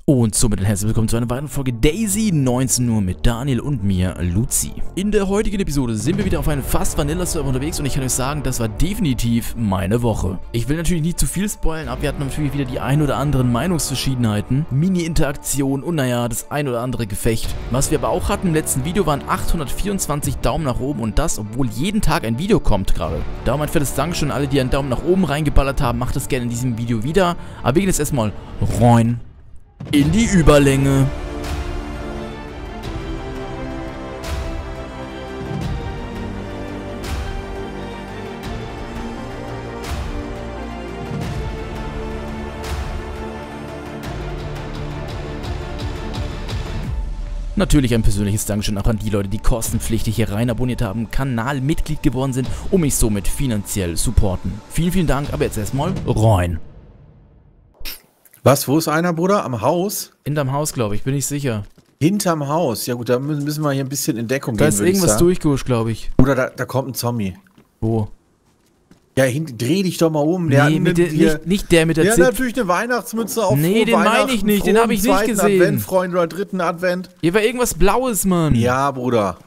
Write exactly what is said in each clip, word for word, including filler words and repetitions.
Und somit herzlich willkommen zu einer weiteren Folge Daisy neunzehn Uhr mit Daniel und mir, Luzi. In der heutigen Episode sind wir wieder auf einem fast Vanilla-Server unterwegs und ich kann euch sagen, das war definitiv meine Woche. Ich will natürlich nicht zu viel spoilern, aber wir hatten natürlich wieder die ein oder anderen Meinungsverschiedenheiten, Mini-Interaktion und naja, das ein oder andere Gefecht. Was wir aber auch hatten im letzten Video waren achthundertvierundzwanzig Daumen nach oben und das, obwohl jeden Tag ein Video kommt gerade. Darum ein fettes Dankeschön an alle, die einen Daumen nach oben reingeballert haben, macht das gerne in diesem Video wieder. Aber wir gehen jetzt erstmal rein in die Überlänge. Natürlich ein persönliches Dankeschön auch an die Leute, die kostenpflichtig hier rein abonniert haben, Kanalmitglied geworden sind und mich somit finanziell supporten. Vielen, vielen Dank, aber jetzt erstmal rein. Was, wo ist einer, Bruder? Am Haus? Hinterm Haus, glaube ich, bin ich sicher. Hinterm Haus? Ja gut, da müssen wir hier ein bisschen in Deckung da gehen, ist irgendwas durchgerutscht, glaube ich. Bruder, da, da kommt ein Zombie. Wo? Ja, hin, dreh dich doch mal um. Der nee, hat mit der, hier, nicht, nicht der mit der Der Zip. hat natürlich eine Weihnachtsmütze auf. Nee, den meine ich nicht, den habe ich nicht gesehen. Advent, Freunde, oder dritten Advent. Hier war irgendwas Blaues, Mann. Ja, Bruder.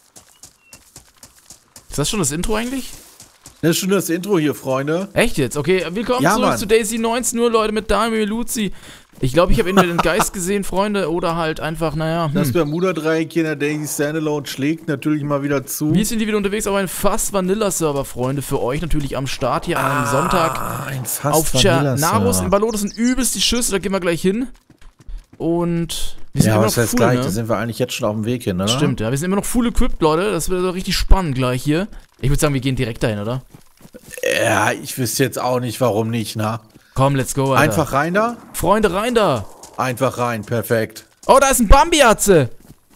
Ist das schon das Intro eigentlich? Das ist schon das Intro hier, Freunde. Echt jetzt? Okay, willkommen ja, zurück Mann. zu Daisy neunzehn Uhr, Leute, mit Daniel Luzi. Ich glaube, ich habe entweder den Geist gesehen, Freunde, oder halt einfach, naja. Hm. Das Bermuda-Dreieck hier in der Daisy Standalone schlägt natürlich mal wieder zu. Wir sind hier wieder unterwegs auf einem fast Vanilla-Server, Freunde. Für euch natürlich am Start hier an einem ah, Sonntag. Ein fast auf Tschernaros in Ballo. Das sind übelst die Schüsse, da gehen wir gleich hin. Und wir sind ja, immer was noch heißt full, gleich? ne? Da sind wir eigentlich jetzt schon auf dem Weg hin, oder? Stimmt, ja. Wir sind immer noch full equipped, Leute. Das wird so richtig spannend gleich hier. Ich würde sagen, wir gehen direkt dahin, oder? Ja, ich wüsste jetzt auch nicht, warum nicht, na? Komm, let's go, Alter. Einfach rein da? Freunde, rein da! Einfach rein, perfekt. Oh, da ist ein Bambi-Atze!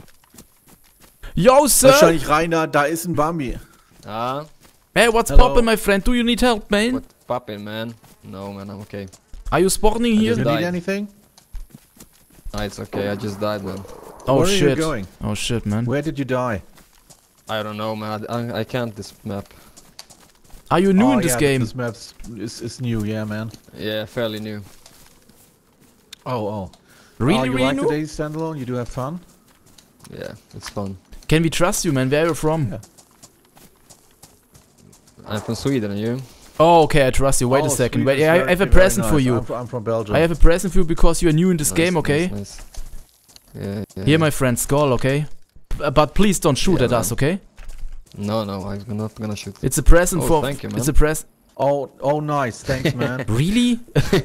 Yo, Sir! Wahrscheinlich rein da, da ist ein Bambi. Ah. Hey, what's Hello. poppin', my friend? Do you need help, man? What's poppin', man? No, man, I'm okay. Are you spawning Do here? you died. need anything? Ah, it's okay, I just died, man. Oh, Where are you shit. going? Oh, shit, man. Where did you die? I don't know, man. I, I can't this map. Are you new oh, in this yeah, game? This map is, is new, yeah, man. Yeah, fairly new. Oh, oh. Really, oh, you really like new? the Daisy Standalone? You do have fun? Yeah, it's fun. Can we trust you, man? Where are you from? Yeah. I'm from Sweden, and you? Oh, okay, I trust you. Wait oh, a second. Sweden Wait, is I very, have a very present nice. for you. I'm, fr I'm from Belgium. I have a present for you because you are new in this Nice, game, okay? Nice, nice. Yeah, yeah. Here, my friend, Skull, okay? B but please don't shoot Yeah, at us, man. okay? No, no, I'm not gonna shoot. It's a present Oh, for. thank you, man. It's a present. oh, oh, nice. Thanks, man. Really?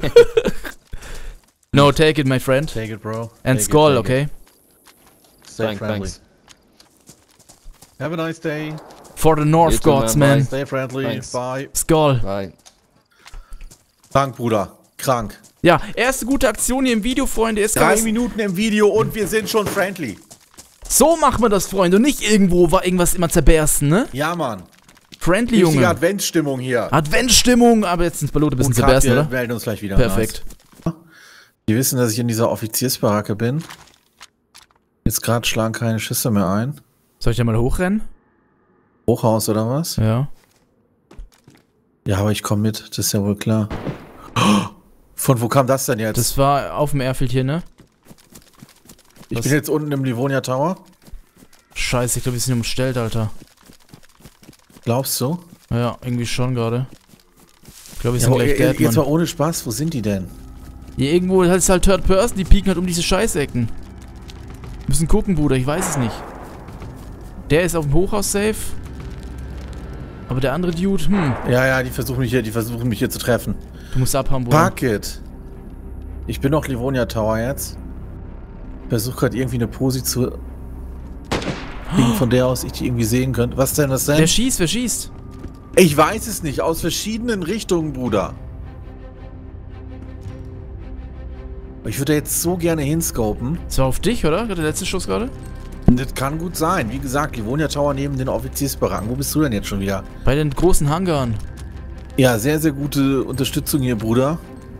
No, take it, my friend. Take it, bro. And Take it, Skull, take okay? it. Stay Thank, friendly. thanks. Have a nice day. For the North You too, Gods, man. man. Bye. Stay friendly. Thanks. Bye. Skull. Bye. Krank, Bruder. Krank. Ja, erste gute Aktion hier im Video, Freunde. Ist Drei was, Minuten im Video und wir sind schon friendly. so macht man das, Freunde. Und nicht irgendwo war irgendwas immer zerbersten, ne? Ja, Mann. Friendly, Richtige Junge. Adventsstimmung hier. Adventsstimmung, aber jetzt ins Ballot ein bisschen Und grad, zerbersten, wir oder? melden uns gleich wieder. Perfekt. Nice. Die wissen, dass ich in dieser Offiziersbaracke bin. Jetzt gerade schlagen keine Schüsse mehr ein. Soll ich da mal hochrennen? Hochhaus oder was? Ja. Ja, aber ich komme mit, das ist ja wohl klar. Von wo kam das denn jetzt? Das war auf dem Airfield hier, ne? ich was- bin jetzt unten im Livonia Tower. Scheiße, ich glaube, wir sind umstellt, Alter. Glaubst du? Ja, irgendwie schon gerade. Ich glaube, wir Ja, sind aber gleich jetzt dead, mal Mann. ohne Spaß, wo sind die denn? Hier irgendwo ist halt Third Person, die pieken halt um diese Scheißecken. Müssen gucken, Bruder, ich weiß es nicht. Der ist auf dem Hochhaus safe. Aber der andere Dude, hm, Ja, ja, die versuchen mich hier, die versuchen mich hier zu treffen. du musst abhauen, Bruder. Fuck it. Ich bin noch Livonia Tower jetzt. Versuche gerade irgendwie eine Posi zu kriegen, von der aus ich die irgendwie sehen könnte. Was denn, was denn? Wer schießt, wer schießt? Ich weiß es nicht, aus verschiedenen Richtungen, Bruder. Ich würde jetzt so gerne hinscopen. Das war auf dich, oder? Der letzte Schuss gerade? Das kann gut sein. Wie gesagt, Livonia Tower neben den Offiziersbaracken. Wo bist du denn jetzt schon wieder? Bei den großen Hangaren. Ja, sehr, sehr gute Unterstützung hier, Bruder.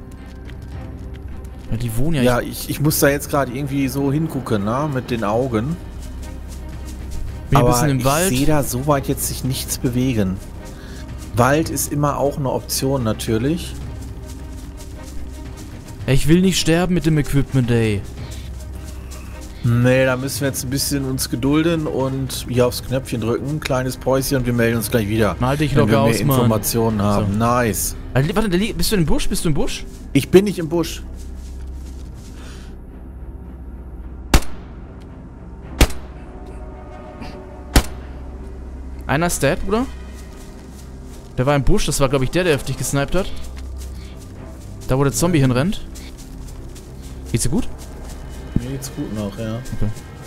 Ja, die wohnen ja. Ja, ich, ich muss da jetzt gerade irgendwie so hingucken, ne? Mit den Augen. Bin ein Aber bisschen im ich Wald. sehe da so weit jetzt sich nichts bewegen. Wald ist immer auch eine Option natürlich. Ich will nicht sterben mit dem Equipment, ey. Nee, da müssen wir jetzt ein bisschen uns gedulden und hier aufs Knöpfchen drücken. Kleines Päuschen und wir melden uns gleich wieder. Mal dich wenn locker wir mehr aus, Mann. Informationen haben. So. Nice. Also, warte, da liegt- bist du im Busch? Bist du im Busch? Ich bin nicht im Busch. Einer ist dead, Bruder. Der war im Busch, das war, glaube ich, der, der auf dich gesniped hat. Da, wo der Zombie hinrennt. Geht's dir gut? Mir geht's gut noch, ja. Okay.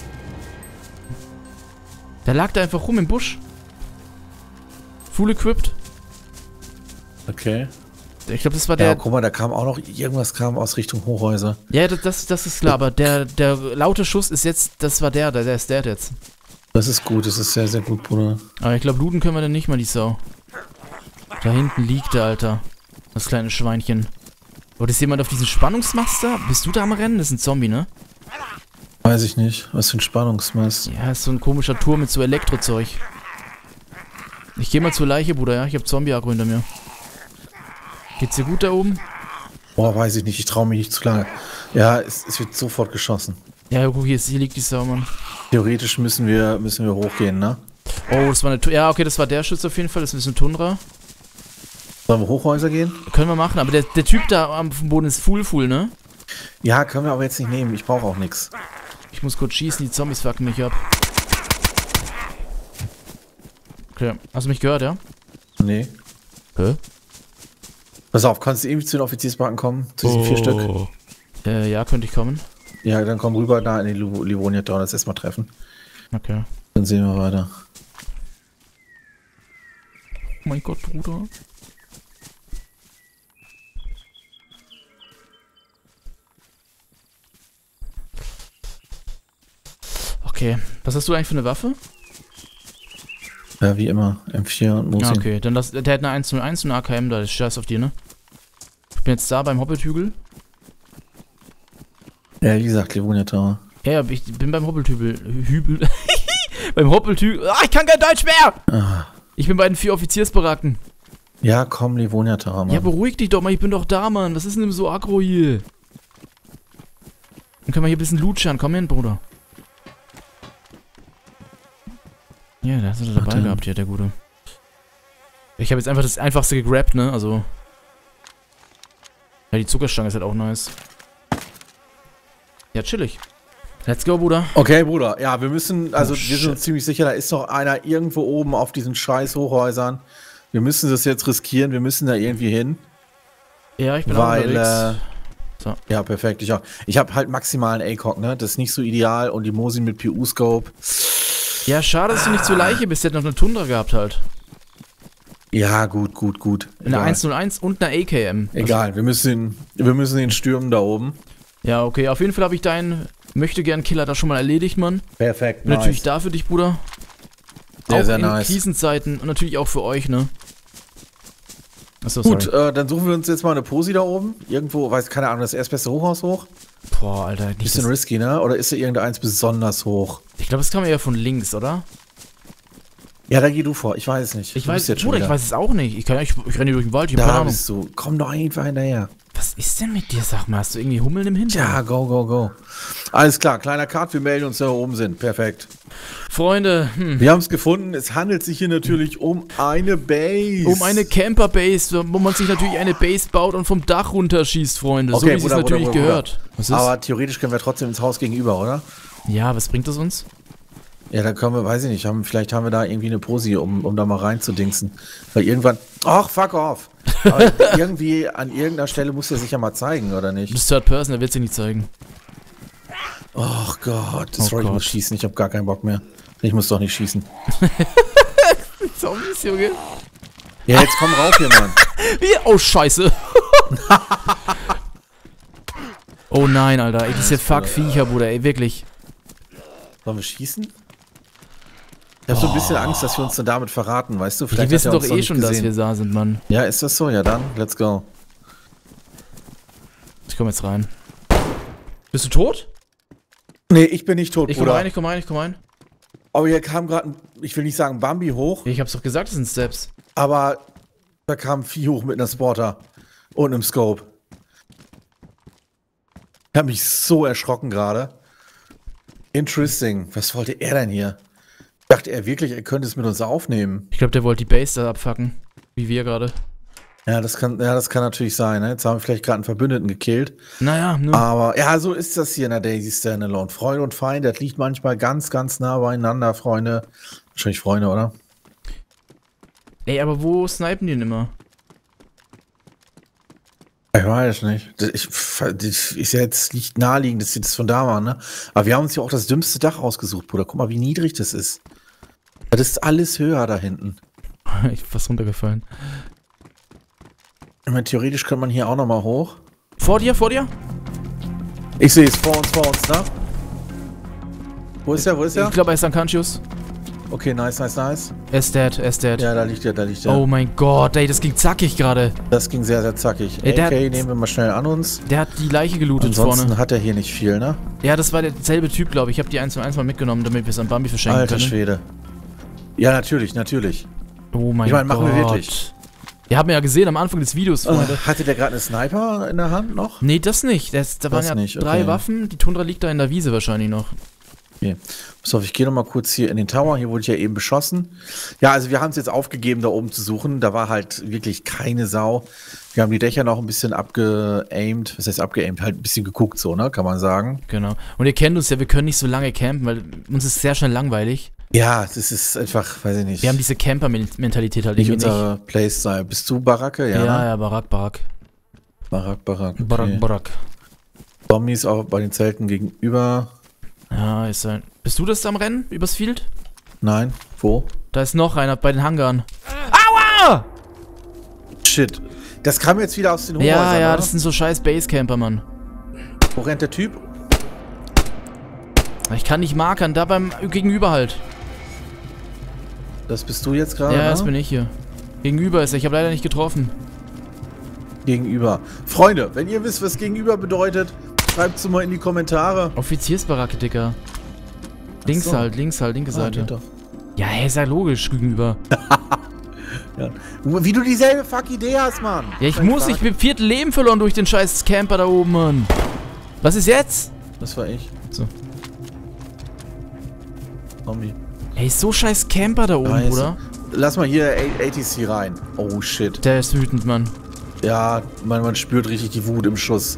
Der lag da einfach rum im Busch. Full equipped. Okay. Ich glaube, das war Ja, der... guck mal, da kam auch noch, irgendwas kam aus Richtung Hochhäuser. Ja, das, das, das ist klar, aber der, der laute Schuss ist jetzt... Das war der, der, der ist dead jetzt. Das ist gut, das ist sehr, sehr gut, Bruder. Aber ich glaube, looten können wir denn nicht mal, die Sau. Da hinten liegt der, Alter. Das kleine Schweinchen. Oder ist jemand auf diesen Spannungsmaster? Bist du da am Rennen? Das ist ein Zombie, ne? Weiß ich nicht, was für ein Spannungsmast. Ja, ist so ein komischer Turm mit so Elektrozeug. Ich geh mal zur Leiche, Bruder, ja? Ich hab Zombie-Akku hinter mir. Geht's dir gut da oben? Boah, weiß ich nicht, ich traue mich nicht zu lange. Ja, es, es wird sofort geschossen. Ja, guck, hier, ist, hier liegt die Sau, Mann. Theoretisch müssen wir, müssen wir hochgehen, ne? Oh, das war eine... Tu ja, okay, das war der Schütze auf jeden Fall. Das ist ein bisschen Tundra. Sollen wir Hochhäuser gehen? Können wir machen, aber der, der Typ da am Boden ist full, full, ne? Ja, können wir aber jetzt nicht nehmen, ich brauche auch nichts. Ich muss kurz schießen, die Zombies fucken mich ab. Okay, hast du mich gehört, ja? Nee. Hä? Pass auf, kannst du irgendwie zu den Offiziersbanken kommen? Zu diesen vier Stück? Äh, ja, könnte ich kommen. Ja, dann komm rüber da in die Liv- Livonia Tower, das erstmal treffen. Okay. Dann sehen wir weiter. Oh mein Gott, Bruder. Okay, was hast du eigentlich für eine Waffe? Ja, wie immer, M vier und Mosin. Ah, okay, dann das, der hat eine eins null eins und eine A K M da, das ist scheiß auf dir, ne? Ich bin jetzt da beim Hoppeltügel. Ja, wie gesagt, Livonia Tower. Ja, ja, ich bin beim Hoppeltügel. Hübel. Beim Hoppeltügel. Ah, ich kann kein Deutsch mehr! Ah. Ich bin bei den vier Offiziersbaracken. Ja, komm, Livonia Tower, Mann. Ja, beruhig dich doch mal, ich bin doch da, Mann. Was ist denn so aggro hier? Dann können wir hier ein bisschen lutschern. Komm hin, Bruder. Ja, da hast du dabei Warte. gehabt hier, der Gute. Ich habe jetzt einfach das Einfachste gegrabt, ne? Also. Ja, die Zuckerstange ist halt auch nice. Ja, chillig. Let's go, Bruder. Okay, Bruder, ja, wir müssen, also Oh, wir sind shit. uns ziemlich sicher, da ist noch einer irgendwo oben auf diesen scheiß Hochhäusern. Wir müssen das jetzt riskieren, wir müssen da irgendwie hin. Ja, ich bin auch Weil, unterwegs. äh, So. ja, perfekt, ich auch. Ich habe halt maximalen A C O G, ne? Das ist nicht so ideal und die Mosin mit P U-Scope. Ja, schade, dass du nicht zur Leiche bist. Der hat noch eine Tundra gehabt halt. Ja, gut, gut, gut. Eine Egal. eins null eins und eine A K M. Egal, wir müssen, ihn, wir müssen ihn stürmen da oben. Ja, okay. Auf jeden Fall habe ich deinen Möchte-Gern-Killer da schon mal erledigt, Mann. Perfekt, Bin natürlich da für dich, Bruder. Sehr, auch sehr in nice. Krisenzeiten und natürlich auch für euch, ne? Achso, sorry. Gut, äh, dann suchen wir uns jetzt mal eine Posi da oben. Irgendwo, weiß keine Ahnung, das erstbeste Hochhaus hoch. Boah, Alter. Nicht Bisschen das, risky, ne? Oder ist da irgendeins besonders hoch? ich glaube, das kam eher von links, oder? Ja, da geh du vor, ich weiß es nicht. Ich Du weiß, bist jetzt schon Bruder, ich wieder. weiß es auch nicht. Ich, kann, ich, ich renne hier durch den Wald, ich hab keine Da Ahnung. bist du. Komm doch einfach hinterher. Was ist denn mit dir, sag mal? Hast du irgendwie Hummeln im Hintern? Ja, go, go, go. Alles klar, kleiner Cut, wir melden uns, da oben sind. Perfekt. Freunde, hm. Wir haben es gefunden. Es handelt sich hier natürlich um eine Base. Um eine Camper-Base, wo man sich natürlich eine Base baut und vom Dach runterschießt, Freunde. so Okay, wie es Bruder, natürlich Bruder, Bruder, gehört. Was ist? Aber theoretisch können wir trotzdem ins Haus gegenüber, oder? Ja, was bringt das uns? Ja, da können wir, weiß ich nicht, haben, vielleicht haben wir da irgendwie eine Posi, um, um da mal reinzudingsen. Weil irgendwann, ach, fuck off. Aber irgendwie an irgendeiner Stelle muss er sich ja mal zeigen, oder Du nicht? bist Third Person, der wird sich nicht zeigen. Ach Gott, Oh sorry, ich Gott. muss schießen, ich habe gar keinen Bock mehr. Ich muss doch nicht schießen. Zombies, Junge. Ja, jetzt komm rauf hier, Mann. Wie? Oh, scheiße. Oh nein, Alter. Ey, diese Fuck-Viecher, Bruder. Ey, wirklich. Sollen wir schießen? Ich habe so ein bisschen Angst, dass wir uns dann damit verraten, weißt du? Die Vielleicht wissen hat er doch uns noch eh nicht schon, dass gesehen. wir da sind, Mann. Ja, ist das so? Ja, dann, let's go. Ich komm jetzt rein. Bist du tot? Nee, ich bin nicht tot, Ich komm Bruder. rein, ich komm rein, ich komm rein. Aber hier kam gerade, ich will nicht sagen Bambi hoch, Ich hab's doch gesagt, das sind Steps. aber da kam ein Vieh hoch mit einer Spotter und einem Scope. Ich habe mich so erschrocken gerade. Interesting. Was wollte er denn hier? Dachte er wirklich, er könnte es mit uns aufnehmen? Ich glaube, der wollte die Base da abfacken. Wie wir gerade. Ja, das kann, ja, das kann natürlich sein. Ne? Jetzt haben wir vielleicht gerade einen Verbündeten gekillt. Naja, ne. Aber ja, so ist das hier in der Daisy Standalone. Freund und Feind, das liegt manchmal ganz, ganz nah beieinander, Freunde. Wahrscheinlich Freunde, oder? Ey, aber wo snipen die denn immer? Ich weiß nicht. Das, ich, das ist ja jetzt nicht naheliegend, dass sie das von da waren, ne? Aber wir haben uns ja auch das dümmste Dach ausgesucht, Bruder. Guck mal, wie niedrig das ist. Das ist alles höher da hinten. Ich bin fast runtergefallen. Ich meine, theoretisch könnte man hier auch nochmal hoch. Vor dir, vor dir? Ich sehe es, vor uns, vor uns, ne? Wo ist er, wo ist er? Ich glaube, er ist unconscious. Okay, nice, nice, nice. Er ist dead, er ist dead. Ja, da liegt er, da liegt er. Oh mein Gott, ey, das ging zackig gerade. Das ging sehr, sehr zackig. Ey, der A K hat- nehmen wir mal schnell an uns. Der hat die Leiche gelootet Ansonsten vorne. hat er hier nicht viel, ne? Ja, das war derselbe Typ, glaube ich. Ich habe die eins zu eins mal mitgenommen, damit wir es an Bambi verschenken Alter können. Schwede. Ja, natürlich, natürlich. Oh mein Ich meine, Gott. machen wir wirklich. Ihr habt mir ja gesehen am Anfang des Videos, Freunde. Äh, hatte der gerade einen Sniper in der Hand noch? Nee, das nicht. Das, da waren Das ja nicht, drei okay. Waffen. Die Tundra liegt da in der Wiese wahrscheinlich noch. Okay. Pass auf, ich gehe noch mal kurz hier in den Tower. Hier wurde ich ja eben beschossen. Ja, also wir haben es jetzt aufgegeben, da oben zu suchen. Da war halt wirklich keine Sau. Wir haben die Dächer noch ein bisschen abgeaimt. Was heißt abgeaimt? Halt ein bisschen geguckt, so, ne? Kann man sagen. Genau. Und ihr kennt uns ja, wir können nicht so lange campen, weil uns ist sehr schnell langweilig. Ja, das ist einfach, weiß ich nicht. Wir haben diese Camper-Mentalität halt nicht irgendwie nicht. unser Playstyle. Bist du Baracke? Ja, Ja, ne? ja, Barak, Barak. Barak, Barak. Okay. Barak, Barak. Zombies auch bei den Zelten gegenüber. Ja, ist ein. Bist du das am Rennen übers Field? Nein, wo? Da ist noch einer bei den Hangaren. Aua! Shit. Das kam jetzt wieder aus den Ja, Hochhäusern, ja, oder? das sind so scheiß Basecamper, Mann. Wo rennt der Typ? Ich kann nicht markern, da beim Gegenüber halt. Das bist du jetzt gerade, Ja, ne? das bin ich hier. Gegenüber ist er, ich habe leider nicht getroffen. Gegenüber. Freunde, wenn ihr wisst, was gegenüber bedeutet, schreibt es mal in die Kommentare. Offiziersbaracke, Dicker. Links so. halt, links halt, linke Ah, Seite. geht doch. Ja, hey, ist ja logisch, gegenüber. Ja. Wie du dieselbe fuck Idee hast, Mann. Ja, ich Kein muss, Fuck. ich bin Viertel Leben verloren durch den scheiß Camper da oben, Mann. Was ist jetzt? Das war ich. So. Zombie. Ey, so scheiß Camper da oben, Scheiße. Bruder. Lass mal hier A T C rein. Oh, shit. Der ist wütend, Mann. Ja, man, man spürt richtig die Wut im Schuss.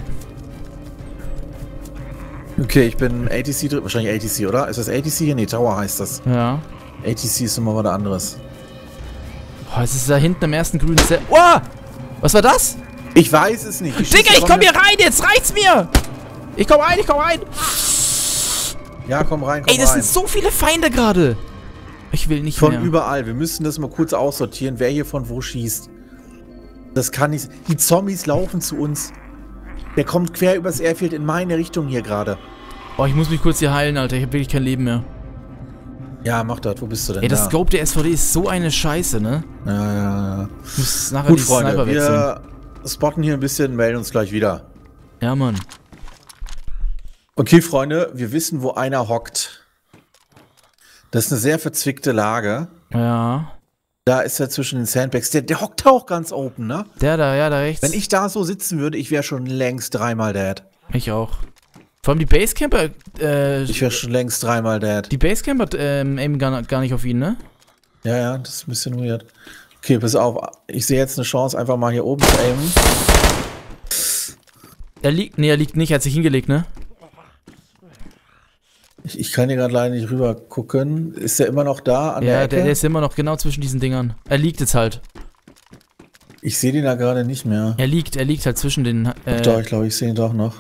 Okay, ich bin A T C drin. Wahrscheinlich A T C, oder? Ist das A T C hier? Nee, Tower heißt das. Ja. A T C ist immer was anderes. Boah, es ist da hinten am ersten grünen Set. Oh! Was war das? Ich weiß es nicht. Die Digga, Schüsse ich komm kommen hier rein, jetzt reicht's mir! Ich komm rein, ich komm rein! jetzt- Ja, komm rein, komm Ey, das rein. sind so viele Feinde gerade! Ich will nicht Von mehr. überall. Wir müssen das mal kurz aussortieren, wer hier von wo schießt. Das kann nicht. Die Zombies laufen zu uns. Der kommt quer übers Airfield in meine Richtung hier gerade. Oh, ich muss mich kurz hier heilen, Alter. Ich hab wirklich kein Leben mehr. Ja, mach das. Wo bist du denn? Ey, das da? Scope der S V D ist so eine Scheiße, ne? Ja, ja, ja. Ich muss nachher Gut, die Freunde. Sniper wechseln. Wir spotten hier ein bisschen, melden uns gleich wieder. Ja, Mann. Okay, Freunde. Wir wissen, wo einer hockt. Das ist eine sehr verzwickte Lage. Ja. Da ist er zwischen den Sandbags. Der, der hockt auch ganz open, ne? Der da, ja, da rechts. Wenn ich da so sitzen würde, ich wäre schon längst dreimal dead. Ich auch. Vor allem die Basecamper, äh, Ich wäre schon längst dreimal dead. die Basecamper, ähm, aimen gar, gar nicht auf ihn, ne? Ja, ja, das ist ein bisschen weird. Okay, pass auf. Ich sehe jetzt eine Chance, einfach mal hier oben zu aimen. Er liegt, nee, er liegt nicht, er hat sich hingelegt, ne? Ich, ich kann hier gerade leider nicht rüber gucken. Ist der immer noch da an der Ja, Ecke? der, der ist immer noch genau zwischen diesen Dingern. Er liegt jetzt halt. Ich sehe den da gerade nicht mehr. Er liegt, er liegt halt zwischen den, äh, Doch, ich glaube, ich sehe ihn doch noch.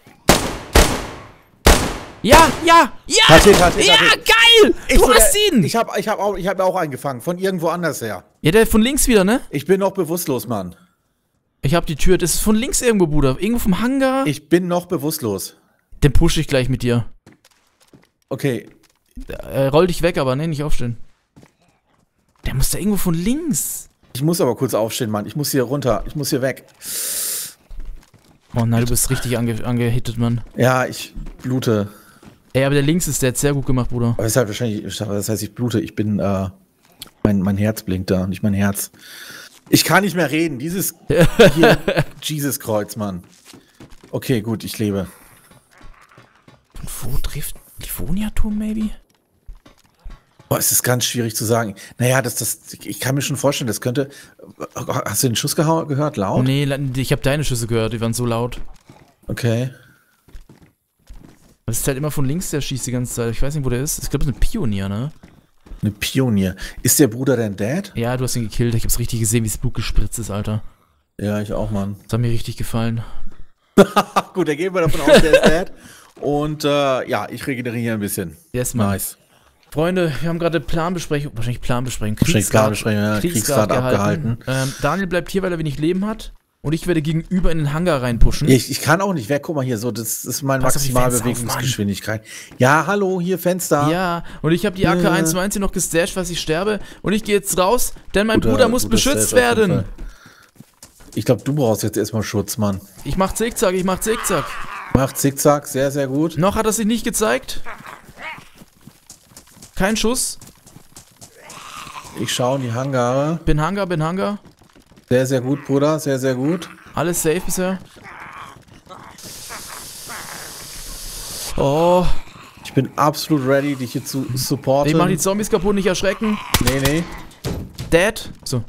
Ja, ja, ja! Hat ihn, hat ihn, ja, hat ihn. geil! Ich Du so, hast der- ihn! Ich habe ich hab auch, ich hab auch einen gefangen, von irgendwo anders her. Ja, der von links wieder, ne? Ich bin noch bewusstlos, Mann. Ich hab die Tür, das ist von links irgendwo, Bruder. Irgendwo vom Hangar. Ich bin noch bewusstlos. Den push ich gleich mit dir. Okay, Äh, roll dich weg, aber ne, nicht aufstehen. Der muss da irgendwo von links. ich muss aber kurz aufstehen, Mann. Ich muss hier runter. Ich muss hier weg. Oh nein, du bist richtig ange angehittet, Mann. Ja, ich blute. Ey, aber der links ist, der hat sehr gut gemacht, Bruder. Aber deshalb wahrscheinlich, das heißt, ich blute. Ich bin, äh, mein, mein Herz blinkt da, nicht mein Herz. Ich kann nicht mehr reden. Dieses hier, Jesus-Kreuz, Mann. Okay, gut, ich lebe. Von wo trifft Livonia-Turm, maybe? Boah, es ist ganz schwierig zu sagen. Naja, das, das, ich kann mir schon vorstellen, das könnte. Hast du den Schuss geha- gehört? Laut? Nee, ich habe deine Schüsse gehört, die waren so laut. Okay. Das ist halt immer von links, der schießt die ganze Zeit. Ich weiß nicht, wo der ist. Ich glaube, das ist ein Pionier, ne? Eine Pionier. Ist der Bruder denn dead? Ja, du hast ihn gekillt. Ich hab's richtig gesehen, wie das Blut gespritzt ist, Alter. Ja, ich auch, Mann. Das hat mir richtig gefallen. Gut, dann gehen wir davon aus, der ist dead. Und äh, ja, ich regeneriere ein bisschen. Yes, Mann. Nice. Freunde, wir haben gerade Planbesprechung, wahrscheinlich Planbesprechung, Planbesprechung, ja, Kriegsgrad Kriegsgrad abgehalten. Ähm, Daniel bleibt hier, weil er wenig Leben hat. Und ich werde gegenüber in den Hangar reinpushen. Ich, ich kann auch nicht weg. Guck mal hier, so, das ist meine Pass auf die maximale Fenster auf, Bewegungsgeschwindigkeit. Ja, hallo, hier Fenster. Ja, und ich habe die A K eins neunzehn noch gestasht, was ich sterbe. Und ich gehe jetzt raus, denn mein Bruder muss beschützt werden. Ich glaube, du brauchst jetzt erstmal Schutz, Mann. Ich mach Zickzack, ich mach Zickzack. Mach Zickzack, sehr, sehr gut. Noch hat er sich nicht gezeigt. Kein Schuss. Ich schaue in die Hangare. Bin Hangar, bin Hangar. Sehr, sehr gut, Bruder, sehr, sehr gut. Alles safe bisher. Oh. Ich bin absolut ready, dich hier zu supporten. Ich mach die Zombies kaputt, nicht erschrecken. Nee, nee. Dead. So.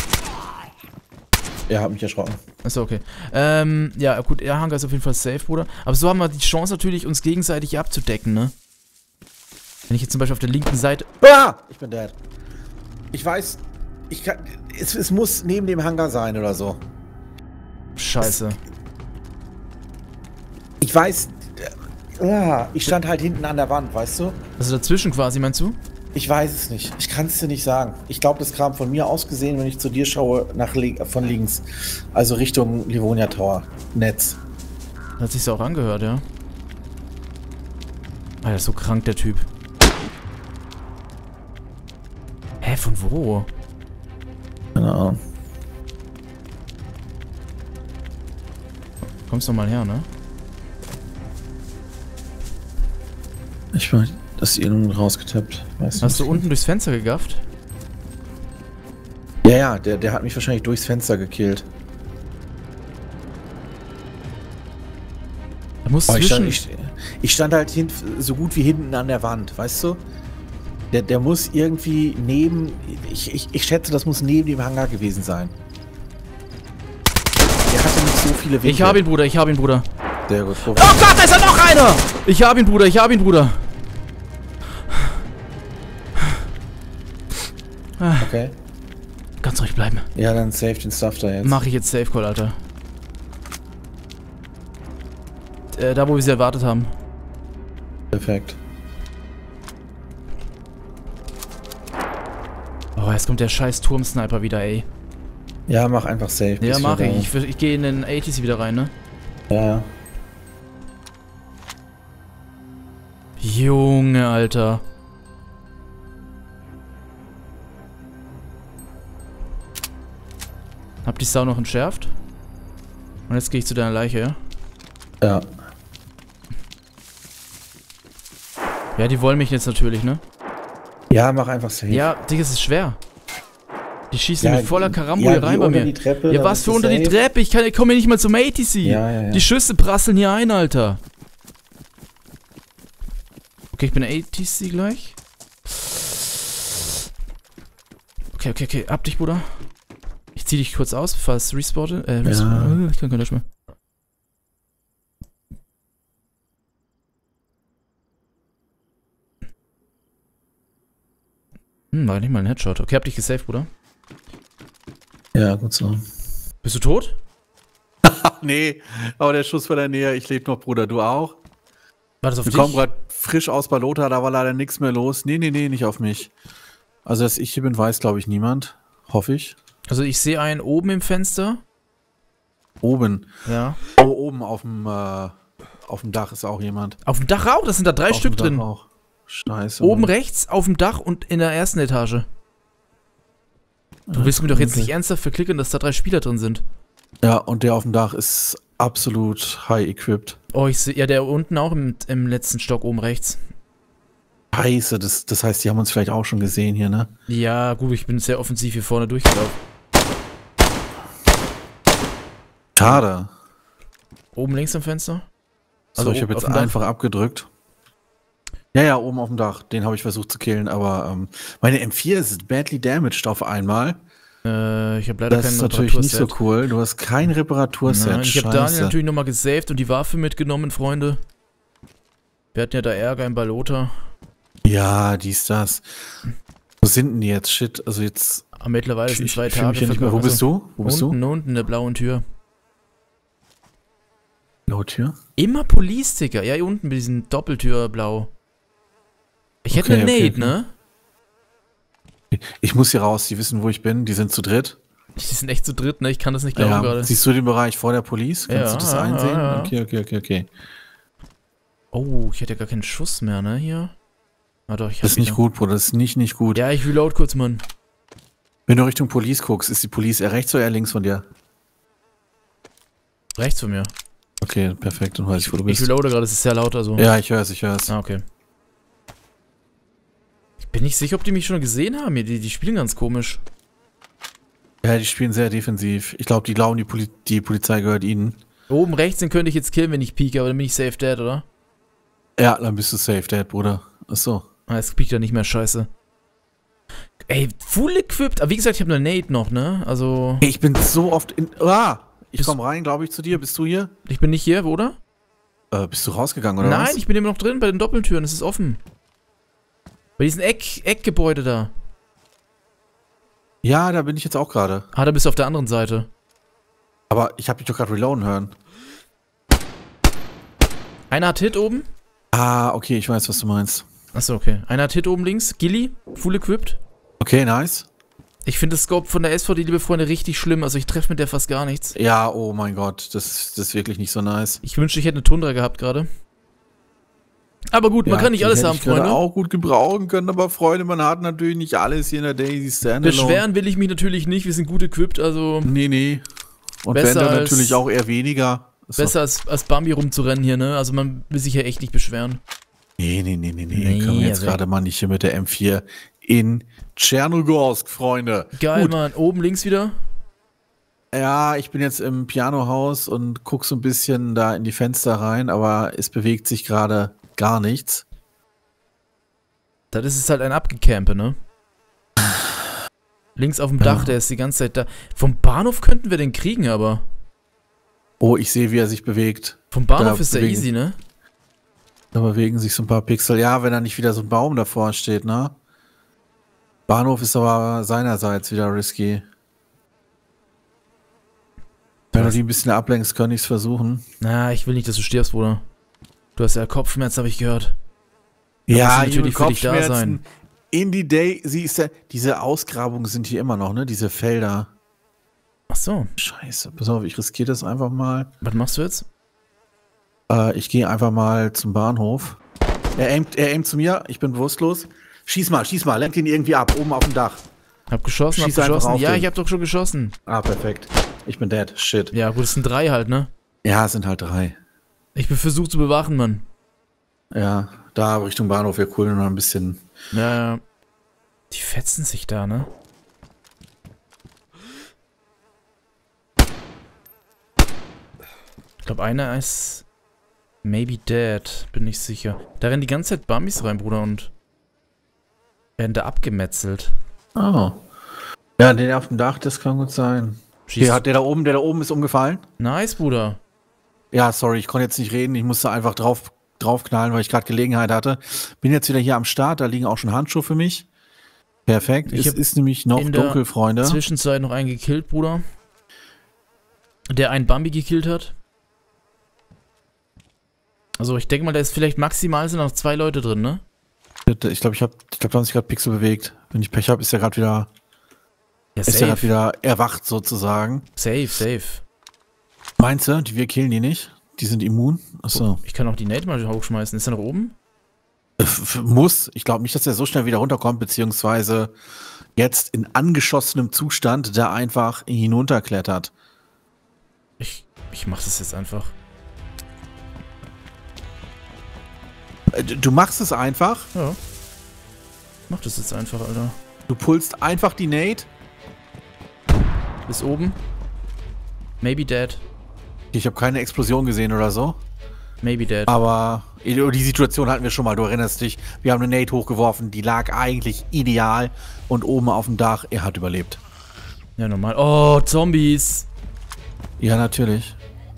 Er hat mich erschrocken. Achso, okay. Ähm, ja, gut, der Hangar ist auf jeden Fall safe, Bruder. Aber so haben wir die Chance natürlich, uns gegenseitig abzudecken, ne? Wenn ich jetzt zum Beispiel auf der linken Seite... Ah! Ich bin dead. Ich weiß, ich kann... Es, es muss neben dem Hangar sein oder so. Scheiße. Es, ich weiß... Ah, ich stand halt hinten an der Wand, weißt du? Also dazwischen quasi, meinst du? Ich weiß es nicht. Ich kann es dir nicht sagen. Ich glaube, das kam von mir aus gesehen, wenn ich zu dir schaue, nach von links. Also Richtung Livonia Tower. Netz. Hat sich's auch angehört, ja. Alter, ist so krank, der Typ. Hä, von wo? Keine Ahnung. Kommst du mal her, ne? Ich meine, das ist irgendwo rausgetappt. Weißt Hast du du unten durchs Fenster gegafft? Ja, ja, der, der hat mich wahrscheinlich durchs Fenster gekillt. Da muss Aber ich, zwischen... stand, ich, ich stand halt hin, so gut wie hinten an der Wand, weißt du? Der, der muss irgendwie neben... Ich, ich, ich schätze, das muss neben dem Hangar gewesen sein. Der hatte nicht so viele Winkel. Ich hab ihn, Bruder, ich hab ihn, Bruder. Sehr gut. Oh Gott, da ist ja noch einer! Ich hab ihn, Bruder, ich hab ihn, Bruder. Okay. Ganz ruhig bleiben. Ja, dann save den Stuff da jetzt. Mach ich jetzt Safe Call, Alter. Äh, da, wo wir sie erwartet haben. Perfekt. Oh, jetzt kommt der scheiß Turmsniper wieder, ey. Ja, mach einfach safe. Ja, bis mach wir ich. Ich, ich gehe in den A T C wieder rein, ne? da- Ja, ja. Junge, Alter. Hab die Sau noch entschärft. Und jetzt gehe ich zu deiner Leiche, ja? Ja. Ja, die wollen mich jetzt natürlich, ne? Ja, mach einfach safe. Ja, Digga, es ist schwer. Die schießen Ja, mit voller Karambole ja, rein die bei unter mir. die Treppe, Ja, dann was ist für es unter die safe. Treppe? Ich, kann- ich komme hier nicht mal zum A T C. Ja, ja, ja. Die Schüsse prasseln hier ein, Alter. Okay, ich bin A T C gleich. Okay, okay, okay. Ab dich, Bruder. Ich zieh dich kurz aus, bevor es respawnt. Äh, respawn. Ja. Ich kann gar nicht mehr. Hm, war nicht mal ein Headshot. Okay, hab dich gesaved, Bruder. Ja, gut so. Bist du tot? Nee, aber der Schuss war da näher. Ich lebe noch, Bruder. Du auch? War das auf Wir dich? kommen gerade frisch aus Balota, da war leider nichts mehr los. Nee, nee, nee, nicht auf mich. Also, dass ich hier bin, weiß, glaube ich, niemand. Hoffe ich. Also ich sehe einen oben im Fenster. Oben. Ja. Oh, oben auf dem, äh, auf dem Dach ist auch jemand. Auf dem Dach auch, das sind da drei Auf Stück dem Dach drin. Auch. Scheiße. Oben Mann. rechts, auf dem Dach und in der ersten Etage. Du willst mir doch jetzt nicht ernsthaft verklicken, dass da drei Spieler drin sind. Ja, und der auf dem Dach ist absolut high equipped. Oh, ich sehe, ja, der unten auch im, im letzten Stock oben rechts. Scheiße, das, das heißt, die haben uns vielleicht auch schon gesehen hier, ne? Ja, gut, ich bin sehr offensiv hier vorne durchgelaufen. Schade. Oben links am Fenster? Also ich oben habe auf jetzt dem Dach? einfach abgedrückt. Ja, ja, oben auf dem Dach. Den habe ich versucht zu killen, aber ähm, meine M vier ist badly damaged auf einmal. Äh, ich habe leider Das kein ist natürlich nicht so Reparaturset. cool. Du hast kein Reparaturset. Nein, ich habe Daniel Scheiße. natürlich nochmal gesaved und die Waffe mitgenommen, Freunde. Wir hatten ja da Ärger im Balota. Ja, dies, das. Wo sind denn die jetzt? Shit, also jetzt... Aber mittlerweile sind Ich, zwei ich fühl Tage mich ja nicht mehr. Wo vergangen. bist du? Wo bist unten, du? unten in der blauen Tür. Blaue Tür? Immer Police-Sticker. Ja, hier unten mit diesen Doppeltür blau. Ich hätte Okay, eine okay, Nade, okay. ne? Ich muss hier raus, die wissen, wo ich bin. Die sind zu dritt. Die sind echt zu dritt, ne? Ich kann das nicht glauben Ja. gerade. Siehst du den Bereich vor der Police? Kannst Ja, du das ja, einsehen? ja, ja. Okay, okay, okay, okay. Oh, ich hätte ja gar keinen Schuss mehr, ne? Hier. Ah doch, ich hab Das ist nicht wieder. gut, Bruder. Das ist nicht, nicht gut. Ja, ich reload kurz, Mann. Wenn du Richtung Police guckst, ist die Police eher rechts oder eher links von dir? Rechts von mir. Okay, perfekt. Dann weiß ich, wo du Ich bist. reloade gerade, es ist sehr laut, also. Ja, ich höre es, ich höre es. Ah, okay. Ich bin nicht sicher, ob die mich schon gesehen haben. hier. Die, die spielen ganz komisch. Ja, die spielen sehr defensiv. Ich glaube, die glauben, die, Poli die Polizei gehört ihnen. Oben rechts, den könnte ich jetzt killen, wenn ich pieke, aber dann bin ich safe dead, oder? Ja, dann bist du safe, Dad, Bruder. Achso. Ah, jetzt piekt er nicht mehr, scheiße. Ey, full equipped. Aber wie gesagt, ich habe eine Nade noch, ne? Also, Hey, ich bin so oft in... Ah! Ich Bist- komme rein, glaube ich, zu dir. Bist du hier? ich bin nicht hier, oder? Äh, bist du rausgegangen, oder Nein, was? ich bin immer noch drin bei den Doppeltüren, es ist offen. Bei diesen Eck Eckgebäude da. Ja, da bin ich jetzt auch gerade. Ah, da bist du auf der anderen Seite. Aber ich habe dich doch gerade reloaden hören. Einer hat Hit oben. Ah, okay, ich weiß, was du meinst. Achso, okay. Einer hat Hit oben links. Gilly, full equipped. Okay, nice. Ich finde das Scope von der S V D, liebe Freunde, richtig schlimm. Also ich treffe mit der fast gar nichts. Ja, oh mein Gott, das, ist- das ist wirklich nicht so nice. Ich wünschte, ich hätte eine Tundra gehabt gerade. Aber gut, man Ja, kann nicht die alles hätte haben, ich gerade Freunde. auch gut gebrauchen können, aber Freunde, man hat natürlich nicht alles hier in der Daisy Standalone. Beschweren will ich mich natürlich nicht. Wir sind gut equipped, also Nee, nee. Und Besser wenn dann als- natürlich auch eher weniger. So. besser als, als Bambi rumzurennen hier, ne? Also man will sich ja echt nicht beschweren. Nee, nee, nee, nee, nee. Nee, Können wir jetzt also- gerade mal nicht hier mit der M vier in Tschernogorsk, Freunde. Geil, Gut. Mann. Oben links wieder. Ja, ich bin jetzt im Pianohaus und guck so ein bisschen da in die Fenster rein, aber es bewegt sich gerade gar nichts. Das ist es halt ein Abgecampe, ne? Links auf dem Ja. Dach, der ist die ganze Zeit da. Vom Bahnhof könnten wir den kriegen, aber. Oh, ich sehe, wie er sich bewegt. Vom Bahnhof Da ist der bewegen- easy, ne? Da bewegen sich so ein paar Pixel. Ja, wenn da nicht wieder so ein Baum davor steht, ne? Bahnhof ist aber seinerseits wieder risky. Wenn du Was? die ein bisschen ablenkst, kann ich es versuchen. Na, ich will nicht, dass du stirbst, Bruder. Du hast ja Kopfschmerz, habe ich gehört. Da Ja, muss hier natürlich mit für dich da Kopfschmerzen. sein. In die Day, sie ist ja, diese Ausgrabungen sind hier immer noch, ne? Diese Felder. Ach so. Scheiße, pass auf, ich riskiere das einfach mal. Was machst du jetzt? Äh, ich gehe einfach mal zum Bahnhof. Er aimt, er aimt zu mir, ich bin bewusstlos. Schieß mal, schieß mal, lenk ihn irgendwie ab, oben auf dem Dach. Hab geschossen, Schieß hab einfach geschossen. auf Ja, den. ich hab doch schon geschossen. Ah, perfekt. Ich bin dead. Shit. Ja, gut, es sind drei halt, ne? Ja, es sind halt drei. Ich bin versucht zu bewachen, Mann. Ja, da Richtung Bahnhof wäre cool, noch ein bisschen. Ja, ja. Die fetzen sich da, ne? Ich glaube, einer ist maybe dead. Bin nicht sicher. Da rennen die ganze Zeit Bambis rein, Bruder, und werden da abgemetzelt. Oh. Ja, den auf dem Dach, das kann gut sein. Schießt. Der, hat, der da oben, der da oben ist umgefallen. Nice, Bruder. Ja, sorry, ich konnte jetzt nicht reden. Ich musste einfach drauf, draufknallen, weil ich gerade Gelegenheit hatte. Bin jetzt wieder hier am Start. Da liegen auch schon Handschuhe für mich. Perfekt. Ich Es hab ist nämlich noch in der dunkel, Freunde. Zwischenzeit noch einen gekillt, Bruder. Der einen Bambi gekillt hat. Also ich denke mal, da ist vielleicht maximal sind noch zwei Leute drin, ne? Ich glaube, ich habe, ich glaube, da haben sich gerade Pixel bewegt. Wenn ich Pech habe, ist er gerade wieder, Ja, ist er gerade wieder erwacht sozusagen. Safe, safe. Meinst du, die wir killen die nicht? Die sind immun? Achso. Ich kann auch die Nate mal hochschmeißen. Ist er noch oben? F- Muss. Ich glaube nicht, dass er so schnell wieder runterkommt, beziehungsweise jetzt in angeschossenem Zustand da einfach hinunterklettert. Ich, ich mach das jetzt einfach. Äh, Du machst es einfach. Ja. Ich mach das jetzt einfach, Alter. Du pulst einfach die Nate. Bis oben. Maybe dead. Ich habe keine Explosion gesehen oder so. Maybe dead. Aber die Situation hatten wir schon mal, du erinnerst dich. Wir haben eine Nate hochgeworfen, die lag eigentlich ideal. Und oben auf dem Dach, er hat überlebt. Ja, normal. Oh, Zombies. Ja, natürlich.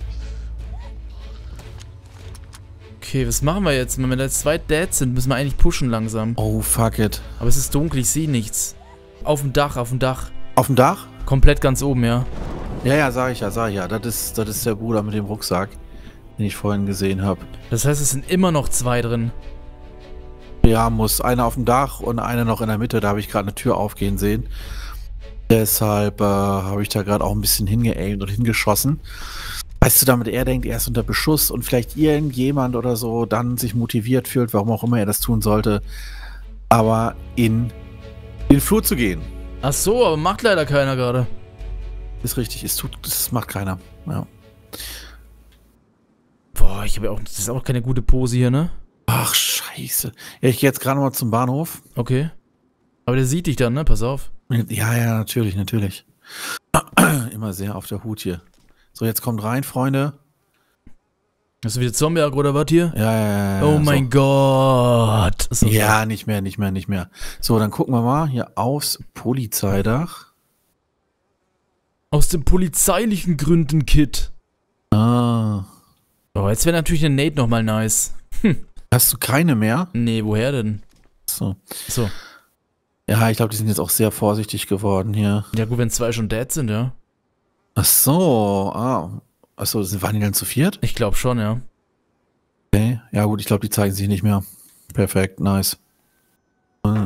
Okay, was machen wir jetzt? Wenn wir jetzt zwei Dead sind, müssen wir eigentlich pushen langsam. Oh, fuck it. Aber es ist dunkel, ich sehe nichts. Auf dem Dach, auf dem Dach. Auf dem Dach? Komplett ganz oben, ja. Ja, ja, sag ich ja, sag ich ja. Das ist, das ist der Bruder mit dem Rucksack, den ich vorhin gesehen habe. Das heißt, es sind immer noch zwei drin. Ja, muss. Einer auf dem Dach und einer noch in der Mitte. Da habe ich gerade eine Tür aufgehen sehen. Deshalb äh, habe ich da gerade auch ein bisschen hingeaimt und hingeschossen. Weißt du, damit er denkt, er ist unter Beschuss und vielleicht irgendjemand oder so dann sich motiviert fühlt, warum auch immer er das tun sollte, aber in den Flur zu gehen. Ach so, aber macht leider keiner gerade. Ist richtig, es tut, das macht keiner. Ja. Boah, ich habe ja auch, das ist auch keine gute Pose hier, ne? Ach, scheiße. Ja, ich gehe jetzt gerade mal zum Bahnhof. Okay. Aber der sieht dich dann, ne? Pass auf. Ja, ja, natürlich, natürlich. Immer sehr auf der Hut hier. So, jetzt kommt rein, Freunde. Hast du wieder Zombie oder was hier? Ja, ja, ja. Oh mein so. Gott. Ist das Ja, nicht mehr, nicht mehr, nicht mehr. So, dann gucken wir mal hier aufs Polizeidach. aus den polizeilichen Gründen, Kid. Ah. Oh, jetzt wäre natürlich eine Nate nochmal nice. Hm. Hast du keine mehr? Nee, woher denn? So. So. Ja, ich glaube, die sind jetzt auch sehr vorsichtig geworden hier. Ja gut, wenn zwei schon dead sind, ja. Ach so, ah. Achso, waren die dann zu viert? Ich glaube schon, ja. Okay, ja gut, ich glaube, die zeigen sich nicht mehr. Perfekt, nice. Ah.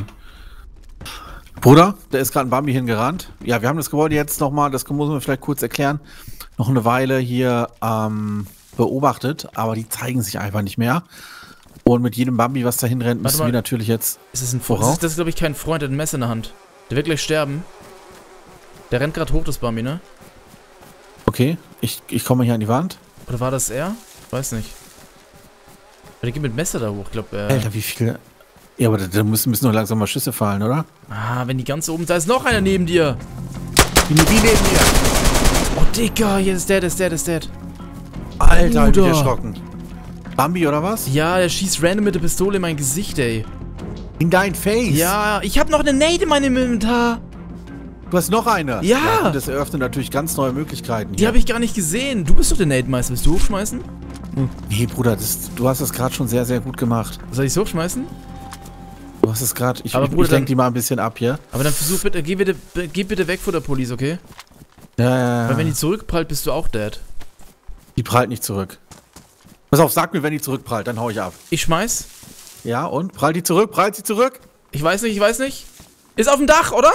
Bruder, da ist gerade ein Bambi hingerannt. Ja, wir haben das Gebäude jetzt nochmal, das muss man vielleicht kurz erklären, noch eine Weile hier ähm, beobachtet, aber die zeigen sich einfach nicht mehr. Und mit jedem Bambi, was da hinrennt, müssen wir natürlich jetzt Ist das ein Freund? Das ist, das ist glaube ich, kein Freund, der hat ein Messer in der Hand. Der wird gleich sterben. Der rennt gerade hoch, das Bambi, ne? Okay, ich, ich komme hier an die Wand. Oder war das er? Weiß nicht. Aber der geht mit Messer da hoch, ich glaube. Äh Alter, wie viele... Ja, aber da, da müssen, müssen noch langsam mal Schüsse fallen, oder? ah, wenn die ganz oben... Da ist noch einer neben dir. Wie, wie neben mir? Oh, Digga, hier ist der, der ist der, der ist der. Alter, hab ich Bruder. erschrocken. Bambi, oder was? Ja, der schießt random mit der Pistole in mein Gesicht, ey. In dein Face? Ja, ich habe noch eine Nade in meinem Inventar. Du hast noch eine? Ja. gut, das eröffnet natürlich ganz neue Möglichkeiten. Die hier. habe ich gar nicht gesehen. Du bist doch der Nade-Meister. Willst du hochschmeißen? Nee, Bruder, das, du hast das gerade schon sehr, sehr gut gemacht. Soll ich hochschmeißen? Du hast es gerade... Ich, Aber ich, Bruder, ich lenk dann- die mal ein bisschen ab hier. Aber dann versuch bitte, geh bitte, geh bitte weg vor der Police, okay? Ja, ja, Weil wenn ja. die zurückprallt, bist du auch dead. Die prallt nicht zurück. Pass auf, sag mir, wenn die zurückprallt, dann hau ich ab. Ich schmeiß. Ja, und? Prallt die zurück? Prallt sie zurück? Ich weiß nicht, ich weiß nicht. Ist auf dem Dach, oder?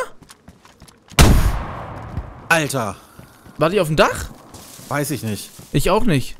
Alter, War die auf dem Dach? weiß ich nicht. Ich auch nicht.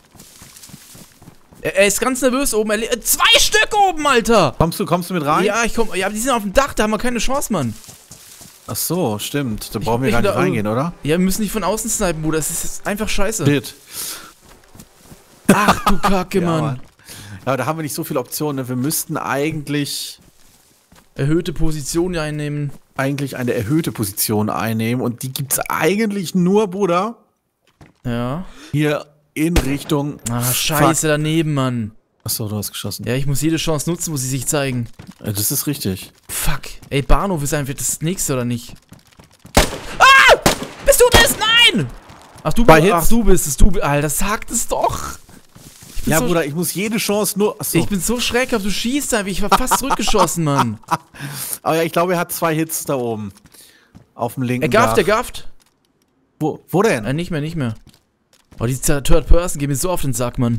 Er, er ist ganz nervös oben. Er, le- äh, zwei Stück oben, Alter! Kommst du, kommst du mit rein? Ja, ich komm. Ja, aber die sind auf dem Dach, da haben wir keine Chance, Mann. Ach so, stimmt. Da Ich- brauchen wir ich gar nicht da- reingehen, oder? Ja, wir müssen nicht von außen snipen, Bruder. Das ist einfach scheiße. Shit. Ach du Kacke, Ja, Mann. Mann. Ja, da haben wir nicht so viele Optionen. Ne? Wir müssten eigentlich, Erhöhte Position einnehmen. eigentlich eine erhöhte Position einnehmen. Und die gibt's eigentlich nur, Bruder, Ja. hier in Richtung... Ah, scheiße, daneben, Mann. Achso, du hast geschossen. Ja, ich muss jede Chance nutzen, wo sie sich zeigen. Ja, das ist richtig. Fuck. Ey, Bahnhof ist einfach das nächste, oder nicht? Ah! Bist du das? Nein! Ach, du, Bei ach, Hits. du bist es. Du, Alter, sag es doch. Ich bin Ja, so, Bruder, ich muss jede Chance nur... Achso. Ich bin so schreckhaft. Du schießt einfach. Ich war fast zurückgeschossen, Mann. Aber ja, ich glaube, er hat zwei Hits da oben. Auf dem linken Er gafft, Dach. er gafft. Wo, wo denn? Äh, nicht mehr, nicht mehr. Oh, die Third Person geht mir so auf den Sack, Mann.